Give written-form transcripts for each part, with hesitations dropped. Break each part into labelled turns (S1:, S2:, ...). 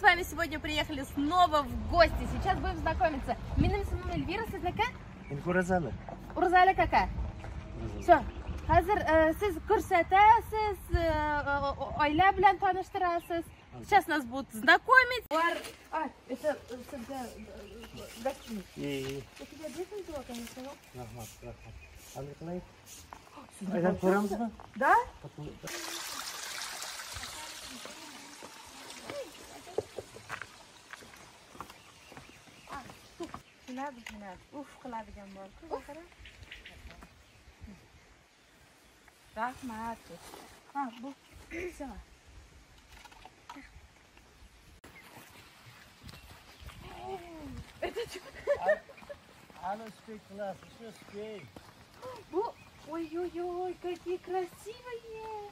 S1: с вами сегодня приехали снова в гости. Сейчас будем знакомиться. Менің ismim Эльвира, сізнікі?
S2: Уразалы.
S1: Уразали какая? Все. Hazır siz ko'rsatasiz, oila bilan tanishtirasiz. Сейчас нас будут знакомить. Это гостиница. У тебя детский было, конечно, но...
S2: Aydan ko'ramizmi?
S1: Да? Uf, qiladigan bor-ku. Rahmat. Ha, bu. Все. Это что?
S2: Ано успей класс, еще успей.
S1: Ой-ой-ой, какие красивые!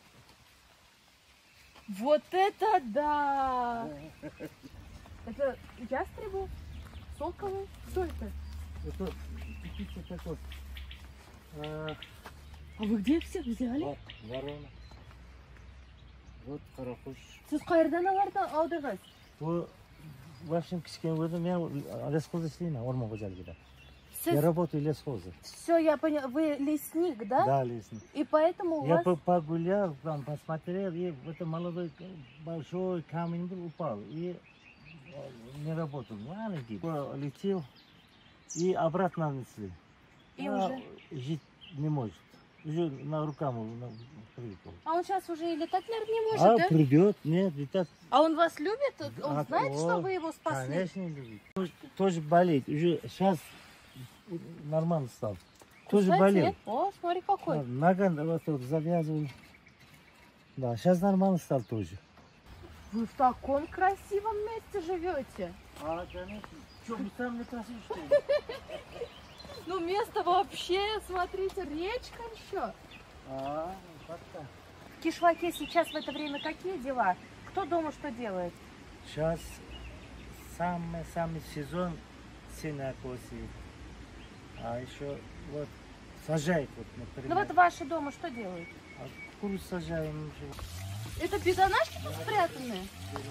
S1: Вот это да! Это ястребы? Соколы? Что это?
S2: Это птица такой.
S1: А вы где всех взяли?
S2: Вот ворона. Вот каракуш.
S1: Siz qayerdan aldingiz?
S2: Bu вашим кичкен o'zim men lesxoz ishlayman o'rmon xo'jaligida.
S1: Я
S2: работаю лесхозом.
S1: Все, я поняла. Вы лесник, да?
S2: Да, лесник.
S1: И поэтому у
S2: Я
S1: вас...
S2: погулял, там посмотрел, и вот это молодой большой камень был, упал. И не работал. Маленький. Летел и обратно несли.
S1: И уже?
S2: Жить не может. Уже на рукам привыкл.
S1: А он сейчас уже и летать, наверное, не может, да?
S2: Придет, нет, летать.
S1: А он вас любит? Он знает, что вы его спасли?
S2: Конечно, любит. Тоже болеет. Уже сейчас нормально стал. Тоже
S1: Кстати,
S2: болел.
S1: О, смотри какой.
S2: Нога вот завязывал. Да, сейчас нормально стал тоже.
S1: Вы в таком красивом месте живете.
S2: Конечно. Что, мы там не красивы, что ли?
S1: Ну, место вообще, смотрите, речка еще.
S2: Так.
S1: В Кишлаке сейчас в это время какие дела? Кто дома что делает?
S2: Сейчас самый сезон сенокосит. А еще вот сажает, вот, например.
S1: Ну вот ваши дома что делают?
S2: Курс сажаем.
S1: Это бедонажки тут спрятаны?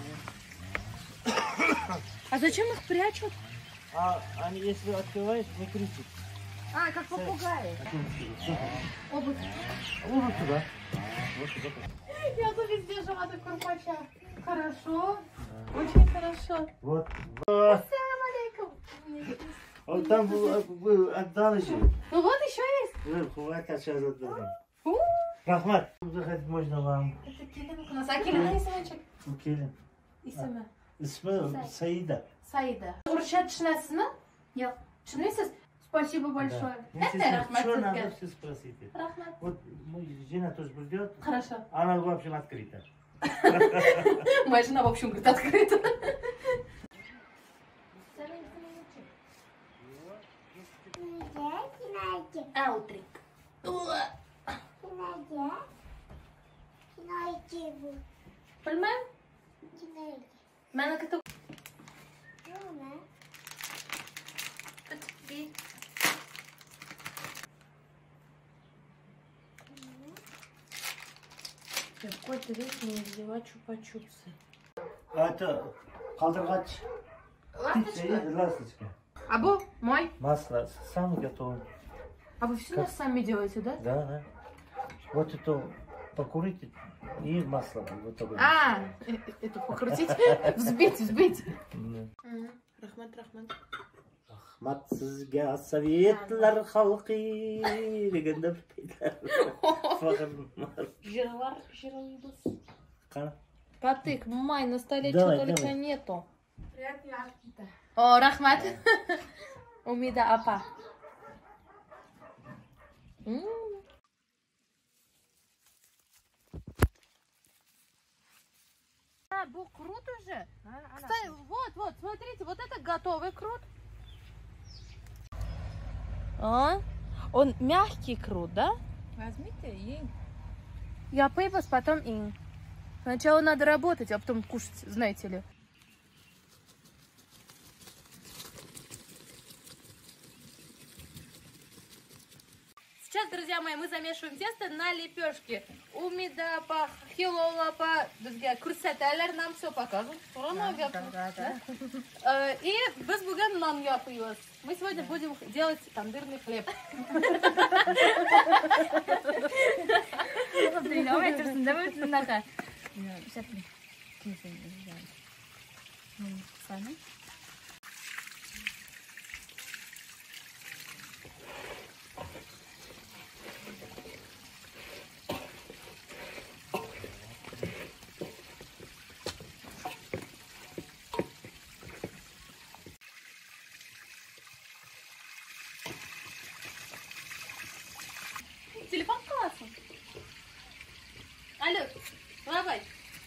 S1: А зачем их прячут?
S2: Они, если открываешь, не кричат.
S1: Как попугаи. Обувь.
S2: Вот туда.
S1: Я тут везде жила до курпача. Хорошо. Очень хорошо.
S2: Вот.
S1: Ассалам алейкум.
S2: Вот там был отдал еще.
S1: Ну вот еще есть.
S2: Хватит, сейчас отдал. Рахмат. Заходить можно вам.
S1: Это келин у нас. А келин исімі?
S2: Келин.
S1: Исімі?
S2: Ismi Saida.
S1: Saida. Урысша tushunasizmi? Yo'q. Tushunmaysiz? Спасибо большое. Это рахмат
S2: Что надо,
S1: sizga.
S2: все спросите.
S1: Рахмат.
S2: Вот жена тоже придет.
S1: Хорошо.
S2: Она в общем открыта.
S1: Моя жена, в общем, говорит, открыта. Аутрик. Bilmem. Mana kata. Какой-то весь не взяла чупа-чупсы.
S2: Это калдыргач. Ласточка.
S1: А бу мой?
S2: Масло сам готов.
S1: А вы все сами делаете, да?
S2: Да. Вот это покурить и масло. Вот такое.
S1: Это покрутить, взбить. Рахмат.
S2: Рахмат sizga sovetlar xalqi deganda
S1: Жироварбыз.
S2: Qani?
S1: Потык, май, на столе
S2: Давай,
S1: что только
S2: давай.
S1: нету. О, рахмат. Умида апа. Был крут уже. Кстати, вот, смотрите, вот это готовый крут. Он мягкий крут, да?
S3: Возьмите и...
S1: Я пейбас, потом ин. Сначала надо работать, а потом кушать, знаете ли. Сейчас, друзья мои, мы замешиваем тесто на лепешки. Умида по хилола по курсеталер нам все показывают. И без буган нам япиос. Мы сегодня будем делать тандырный хлеб. Телефон классный. Алло, давай.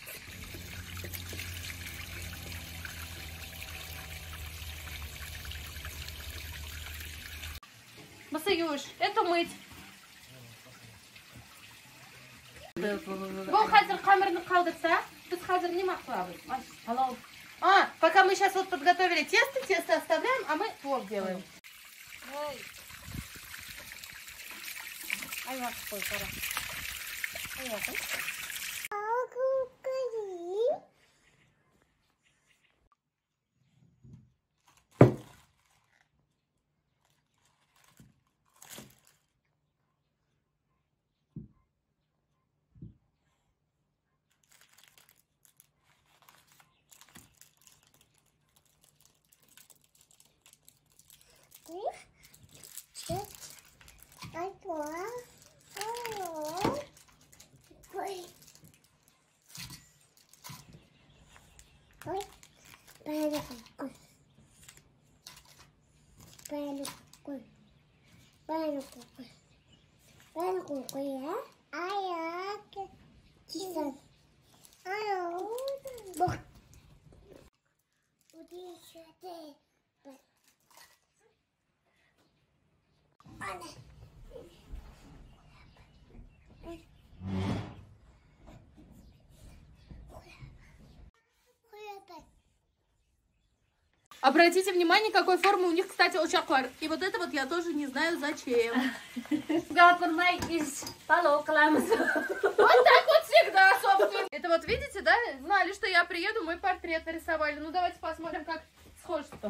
S1: Масаюш, это мыть. Бұл қазір қамырны қалдырса, біз қазір не мақлабыз? Пока мы сейчас вот подготовили тесто оставляем, а мы плов делаем. Обратите внимание, какой формы у них, кстати, очаклар. И вот это вот я тоже не знаю зачем. Вот так вот всегда, собственно. Это вот видите, да? Знали, что я приеду, мой портрет нарисовали. Ну давайте посмотрим, как схожество.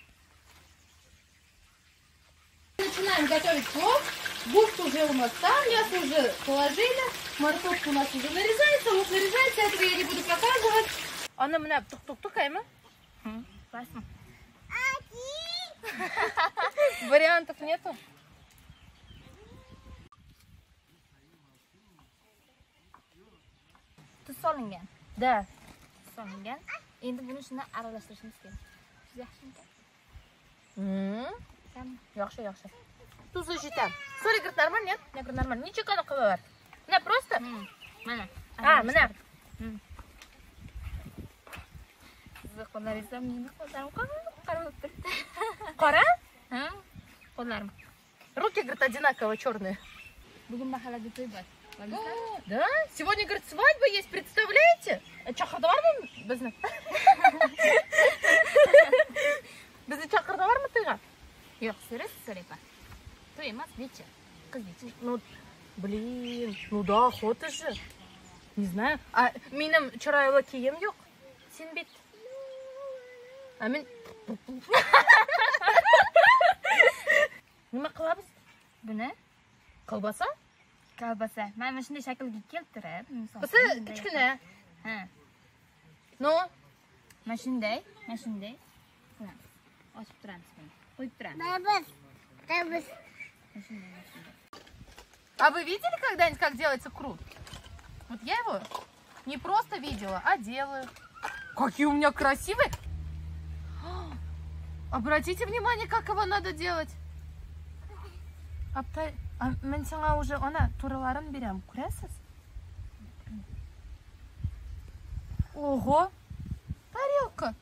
S1: Начинаем готовить плов. Буст уже у нас там, мясо уже положили. Морковка у нас уже нарезается, лук нарезается. Этого я не буду показывать. Она меня тук-тук-тук, Айма? Классно. Вариантов нету?
S3: Tuz solingan.
S1: Да.
S3: Solingan. Endi buni shundan aralashtirishimiz kerak. Juda yaxshimi?
S1: Yaxshi. Tuz ушитам. Соль говорит, нормально, нет? Я говорю, нормально. Ничего не кылар. Не, просто?
S3: Mana.
S1: Mana.
S3: Sizni qo'llaringizdan meni qo'llarim qarab turibdi.
S1: Qora?
S3: Ha? Qo'llarim.
S1: Руки, говорит, одинаково черные.
S3: Bugun mahallada to'y bor.
S1: Да? Сегодня, говорит, свадьба есть, представляете? Чақырдылармы бізді? Бізді чақырдылармы тойға?
S3: Yo'q, so'rayman. To'y emas, necha? Qiz necha?
S1: Ну, блин, ну да, охота же. Не знаю. А менің чырайлы киім жоқ. Сен бет. А мен... Nima qilamiz?
S3: Buni
S1: Kolbasa?
S3: kolbasa. Mana shunday shaklga keltirib,
S1: Basa kichkina.
S3: Ha.
S1: No?
S3: Mana shunday. Ochib turamiz buni. Qo'yib turamiz.
S4: Бабус.
S1: А вы видели когда-нибудь, как делается крут? Вот я его не просто видела, а делаю. Какие у меня красивые! Обратите внимание, как его надо делать. Мен саңа уже ана тураларын берем. Көресіз? Ого! Тарелка!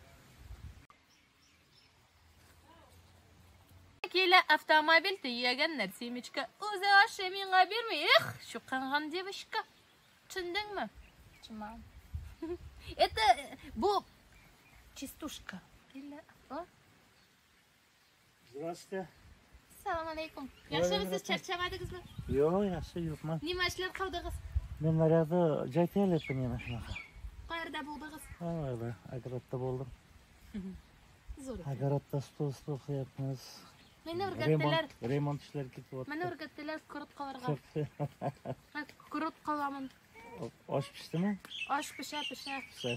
S1: Келі автомобиль түйеген нәрсемечка. Өзі ашы менға бермей. Эх, шу қанған девушка. Түсіндің ме?
S3: Чымам.
S1: Это бұл частушка.
S2: Здравствуйте.
S1: Assalomu alaykum. Yaxshimisiz? Charchamadingizmi?
S2: Yo'q, yaxshi yo'qman.
S1: Nima ishlar qildingiz?
S2: Men naryoqda joy tayyorlayapman yana shunaqa.
S1: Qayerda bo'ldingiz?
S2: Ha, mana огородda bo'ldim.
S1: Zo'r.
S2: Огородda stol qilyapmiz.
S1: Meni o'rgatdilar.
S2: Remont ishlari ketyapti.
S1: Meni o'rgatdilar qurut qovurgan. Ha, qurut qovaman.
S2: Osh pishdimi?
S1: Osh pisha.
S2: Pishdi.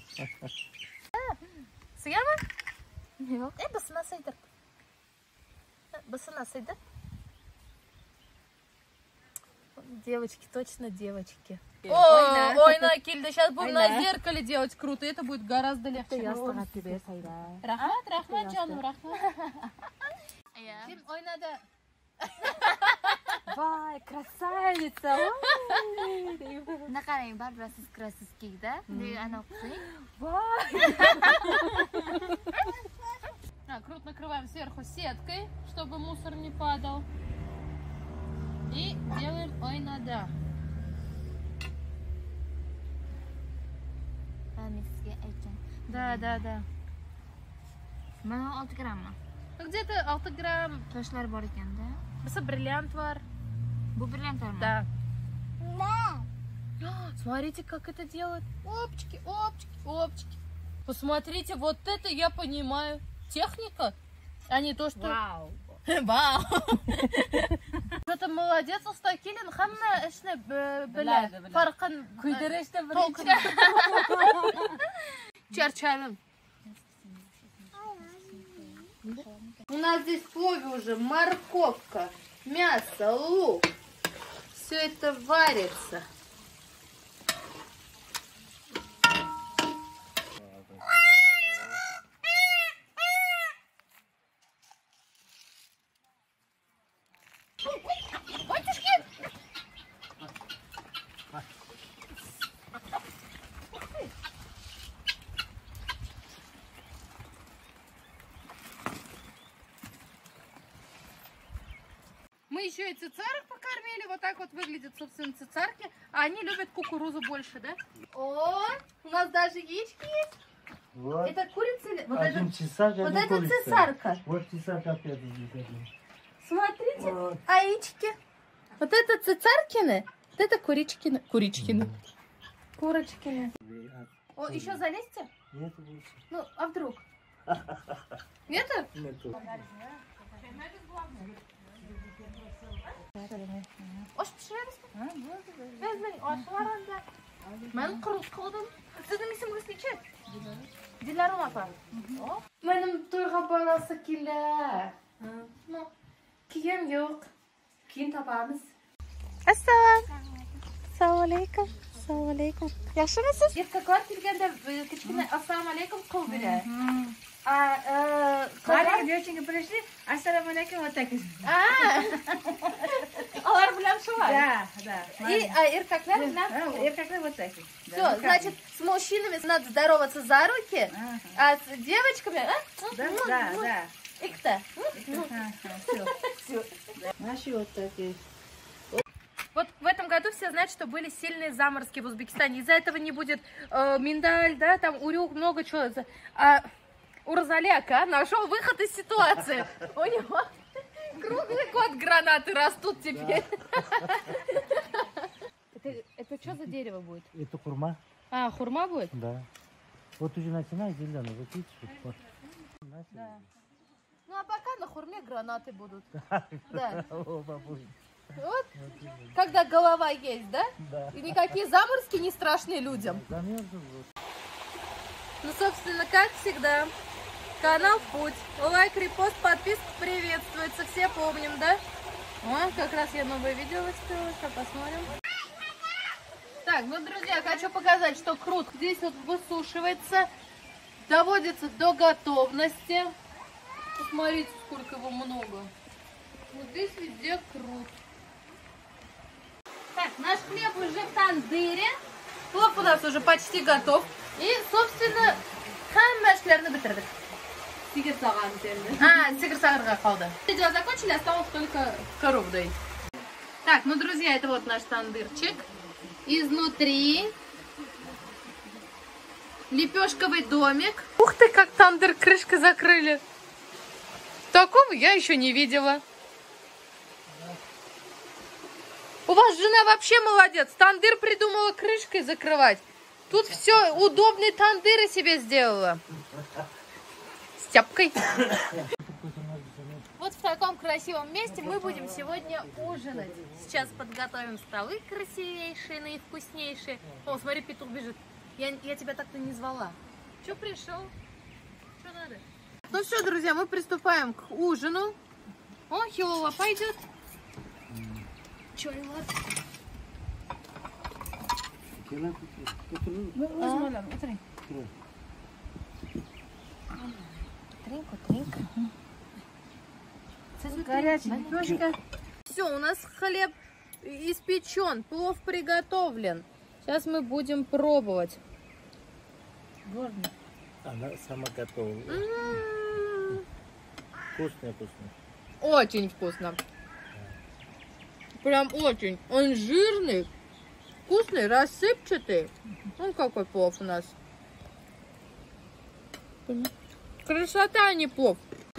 S1: Sigami? Yo'q, bisnasaydir. Bisnasaydir. Девочки, точно девочки. О, ойна келді. Сейчас будем на зеркале делать круто. Это будет гораздо легче. Рахмат, жаным, рахмат. Kim oynadı?
S3: Voy, krasavitsa. Naqarang, baribir siz krasivskida. Ana o'qisang.
S1: Voy. Круто накрываем сверху сеткой, чтобы мусор не падал. И делаем ойнада. Да.
S3: Mana 6 grammmi?
S1: Где-то 6 грамм.
S3: Toshlar bor ekanda.
S1: Mesela бриллиант var.
S3: Bu brilliantlarmi?
S1: Да. Смотрите, как это делают. Опчики. Посмотрите, вот это я понимаю. Техника, а не то, что... Вау. Что-то молодец, Устакилин. Хамна эшне бля. Фаркан куйдырышты толкын. Чарчалым. У нас здесь в плове уже морковка, мясо, лук. Все это варится. Мы еще и цицарок покормили. Вот так вот выглядят, собственно, цицарки. А они любят кукурузу больше, да? О, у нас даже яички есть.
S2: Вот.
S1: Это курица или... Вот
S2: Один
S1: это,
S2: цесарь,
S1: вот
S2: один
S1: это
S2: курица.
S1: цесарка.
S2: Вот цесарка опять здесь один.
S1: Смотрите,
S2: Вот.
S1: яички. Вот это цицаркины, вот это куричкины. Куричкины. Курочкины. О, еще залезьте?
S2: Нет больше.
S1: Ну, а вдруг? Нету?
S2: Нету.
S1: Osh pishirasizmi? Ha, bo'ldi. Bezmang, osh var unda. Men qurut qildim. Sizning ismingiz necha? Dilarom opa. Mening to'yga bolasi kelar. Kiyim yo'q. Keyin topamiz. Assalomu alaykum. Yaxshimisiz? Erkaklar kelganda kichkina assalomu alaykum qilib beradi.
S5: Maling девочки пришли, ассаламу алейкум, вот так.
S1: Алар bilan shu var.
S5: Да.
S1: И erkaklar bilan
S5: Erkaklar вот так.
S1: все, значит, с мужчинами надо здороваться за руки, а с девочками,
S5: Да.
S1: Икта.
S5: Все. Наши вот такие.
S1: Вот в этом году все знают, что были сильные заморозки в Узбекистане. Из-за этого не будет миндаль, да, там урюк, много чего. А Урзаляка нашел выход из ситуации. У него круглый год гранаты растут теперь. Это что за дерево будет?
S2: Это хурма?
S1: А, хурма будет?
S2: Да. Вот уже начинает зеленый, вот видишь? Вот.
S1: Да. Ну а пока на хурме гранаты будут. Да.
S2: Оба будет.
S1: Вот, когда голова есть, да?
S2: Да.
S1: И никакие заморозки не страшны людям.
S2: Замерзли вот.
S1: Ну, собственно, как всегда, канал в путь. Лайк, репост, подписка приветствуется. Все помним, да? О, как раз я новое видео выставила. Сейчас посмотрим. Так, ну, друзья, хочу показать, что крут здесь вот высушивается, доводится до готовности. Посмотрите, сколько его много. Вот здесь везде крут. Так, наш хлеб уже в тандыре. Плов у нас уже почти готов. И, собственно, хаммашлерны битирдик. Сигир сагарга қалды. Видео закончили, осталось только корову доить. Так, ну, друзья, это вот наш тандырчик. Изнутри лепешковый домик. Ух ты, как тандыр крышкой закрыли. Такого я еще не видела. У вас жена вообще молодец. Тандыр придумала крышкой закрывать. Тут все, удобные тандыры себе сделала. С тяпкой. Вот в таком красивом месте мы будем сегодня ужинать. Сейчас подготовим столы красивейшие, наивкуснейшие. О, смотри, петух бежит. Я тебя так-то не звала. Че пришел? Что надо? Ну все, друзья, мы приступаем к ужину. О, Хилова пойдет. Чай, ладно.
S5: Горячая лепешка.
S1: Все, у нас хлеб испечен, плов приготовлен. Сейчас мы будем пробовать.
S5: Горный.
S2: Она сама готова. Вкусно, вкусно.
S1: Очень вкусно. Прям очень. Он жирный, вкусный, рассыпчатый. Ну, какой плов у нас. Красота, а не плов.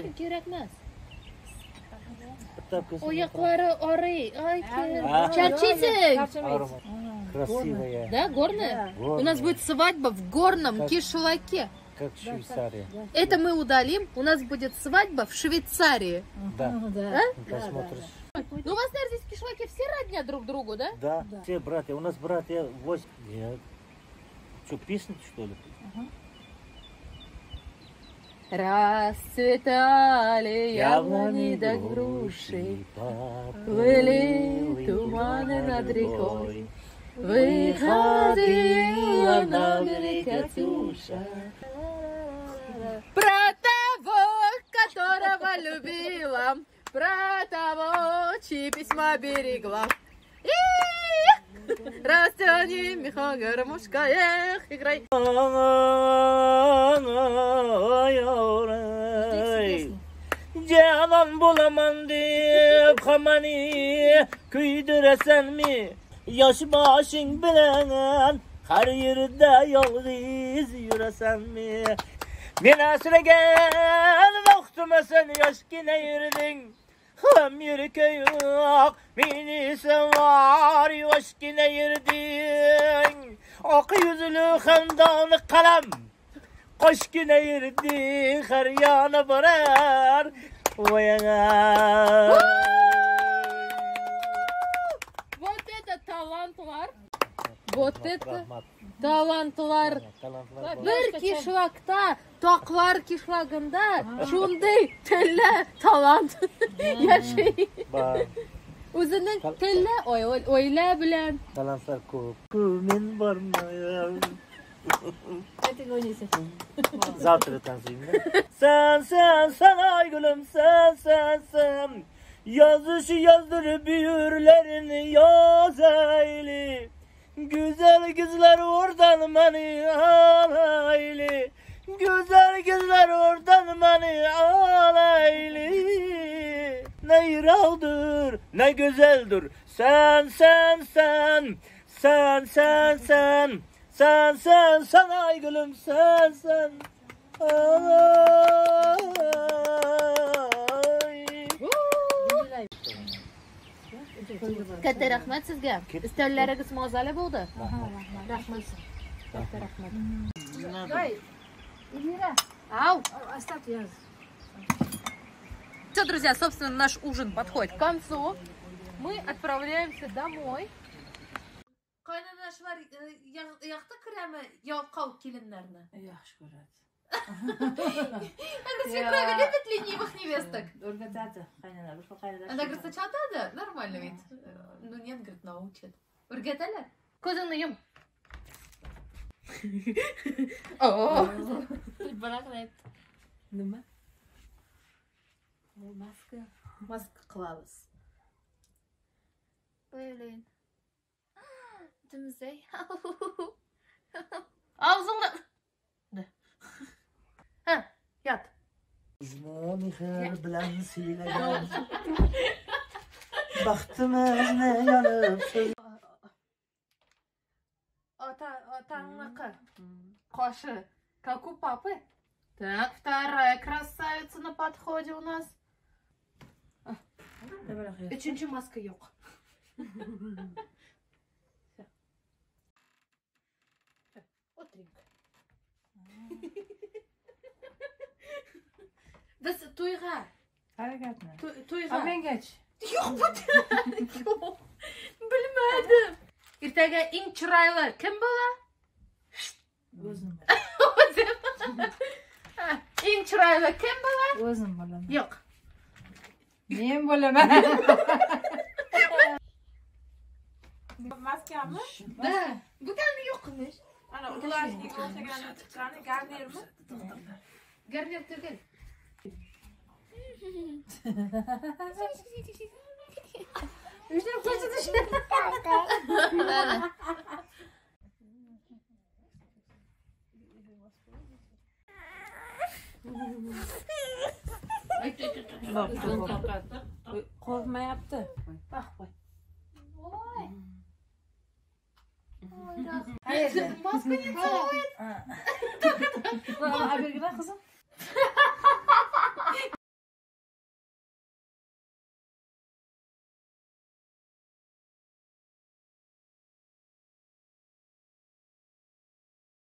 S1: Ояклары оры. Чарчите.
S2: Красивая.
S1: Да, горная?
S2: Горная.
S1: У нас будет свадьба в горном кишлаке.
S2: Как Швейцария.
S1: Это мы удалим. У нас будет свадьба в Швейцарии.
S2: Да.
S1: Да?
S2: Посмотришь.
S1: Ну, у вас, наверное, здесь кишлаки все родня друг другу, да?
S2: Да, все братья. У нас братья 8. Что, песни, что ли?
S1: Расцветали яблони да груши, плыли туманы над рекой, выходила на берег Катюша. Про того, которого любила, про того, чьи письма берегла. Растяни, меха, гармошка, эх, играй.
S2: Canan bulamam deyip hamani küydüresen mi? Yaş başın bilen her yerde yalnız yüresen mi? Bana süregen vaktime sen yaş yine yürüdün. Hem yürü yok, beni sevar yaş yine yürüdün. Ak yüzlü hendanı kalem. Koş güne yürüdün, her yana barar. Oyana.
S1: Вот это талантлар. Вот это талантлар. Bir kişlakta, taqlar kişlagında şunday tilla talant yaşayın. O'zining tilla o'yla bilan.
S2: Talantlar ko'p. Men bormayam. Завтра танцуем, да? Sen ay gülüm sen. Yazışı yazdırıp büyürlerini yaz eyli. Güzel kızlar oradan beni al eyli. Güzel kızlar oradan beni al eyli. Ne yıraldır, ne güzeldir. Sen. Sen ay gülüm sen. Ay.
S1: Katta rahmat sizga. Istollaringiz mazali bo'ldi. Rahmat. Katta rahmat. Ау.
S5: Оставь я.
S1: Все, друзья, собственно, наш ужин подходит к концу. Мы отправляемся домой. Qaynonashlar yoqda kirami yovqov kelinlarni?
S5: Yaxshi ko'radi.
S1: Она свекровь любит ленивых невесток.
S5: O'rgatadi. Qaynalar, boshqa qaynalar.
S1: Она говорит, сначала да, нормально ведь. Ну нет, говорит, научат. O'rgatadi. Ko'zingni yum.
S5: Nima? Maska qilamiz.
S1: O'ylang. Dimizay. Og'zingni. Ha, yot.
S2: Bizni mehr bilan siylagan. Baxtimizni yonib
S1: Otangniqi. Qoshi. Как у папы. Так, вторая красавица на подходе у нас. Uchinchi maska yo'q. O'tiring. Biz to'yga.
S5: Harakatni.
S1: To'yga.
S5: Mengachi.
S1: Yo'q, bu yo'q. Bilmadim. Ertaga eng chiroyli kim bo'lar?
S5: O'zim.
S1: Eng chiroyli kim bo'lar?
S5: O'zim bo'laman.
S1: Yo'q.
S5: Men bo'laman.
S6: Maskami?
S1: Da, bu kalni yo'q qilish.
S6: Ana ularning o'xshagan chiqqani garnirmi?
S1: Garnir turgan. Uyda ko'rsatish.
S5: Qo'rqmayapti.
S1: Bak qo'y.
S5: Qayerda?
S1: Maska yetsa.
S5: Mana bergina qizim.